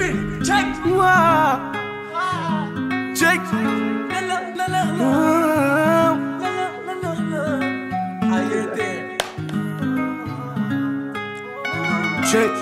it, check. Check. Check.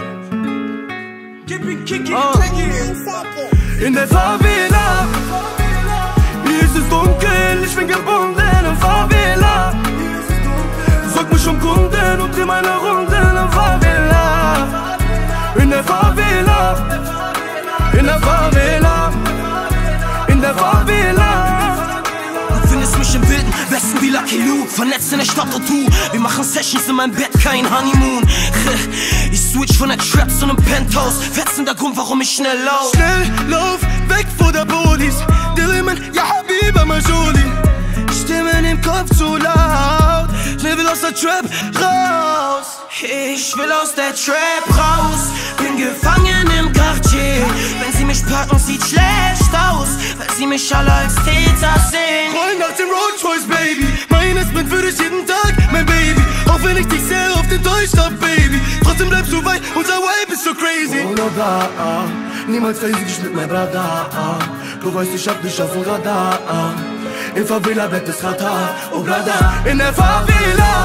Gib ihn, kick it, check it. In der Favela, hier ist es dunkel, ich bin gebunden in Favela. Sorg mich um Kunden und dreh meine Runden in Favela. In der Favela, in der Favela, in der Favela. Du findest mich im wilden Westen wie Lucky Luke, vernetzt in der Stadt und du. Wir machen Sessions in meinem Bett, kein Honeymoon. Ich switch von der Trap zu nem Penthouse, fetzender Grund, warum ich schnell lauf. Schnell lauf, weg vor der Police. Diliman, ja Habiba, Majoli. Stimmen im Kopf zu laut, schnell will aus der Trap raus. Ich will aus der Trap raus, bin gefangen im Quartier. Wenn sie mich packen, sieht schlecht aus, weil sie mich alle als Täter sehen. Roll nach dem Rolls Royce, Baby. Mein Sprint für dich jeden Tag, mein Baby. Auch wenn ich dich sehr oft enttäuscht hab, Baby. Trotzdem bleibst du weit, unser Vibe ist so crazy. Oh, no, da, niemals verliere ich mit meinem Radar. Du weißt, ich hab dich auf dem Radar. In Favela bleibt es Radar, oh Radar. In der Favela,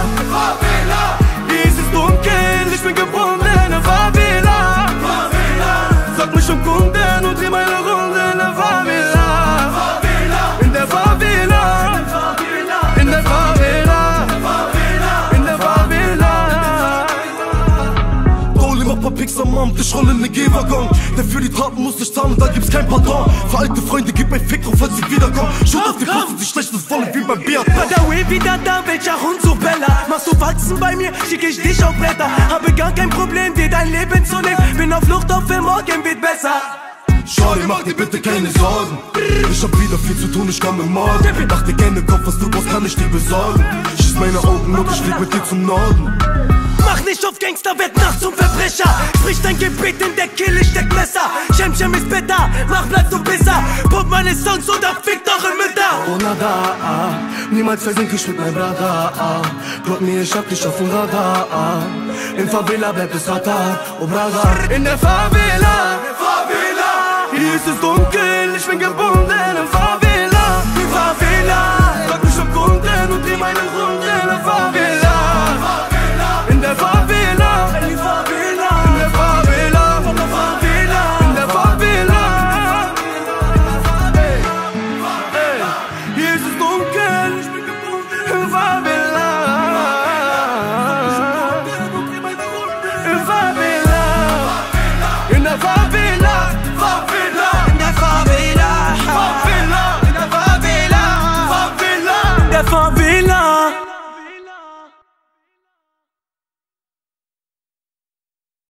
hier ist es dunkel, ich bin gebunden in der Favela. Sag mich um Kunden und dreh meine Runde in der Favela. In der Favela, in der Favela, in der Favela. Rolling up a Pixar Mom, ich roll in ne Gehwaggon. Der für die Taten muss nicht zahlen, da gibt's kein Pardon. Für alte Freunde gib ein Fick drauf, falls sie wiederkommen. Schaut auf die Posten, sie schlecht das Volle wie beim Biathlon. Badawi wieder da, welcher Hund so Bella. Machst du Walzen bei mir, schick ich dich auf Bretter. Habe gar kein Problem, dir dein Leben zu nehmen. Bin auf Flucht, auf für morgen wird besser. Shorty, mach dir bitte keine Sorgen. Ich hab wieder viel zu tun, ich komme morgen. Mach dir gerne Kopf, was du brauchst, kann ich dir besorgen. Schieß meine Augen und ich flieg mit dir zum Norden. Mach nicht auf Gangster, werd nachts zum Verbrecher. Sprich dein Gebet in der Kill, ich steck Messer. Schem ist better, mach bleib du besser. Pump meine Songs oder fickt eure Mütter. Oh nada, niemals versinke ich mit meinem Radar. Glaub mir, ich hab dich auf dem Radar. In Favela bleibt es Radar, oh Brother. In der Favela, hier ist es dunkel, ich bin gebunden in Favela.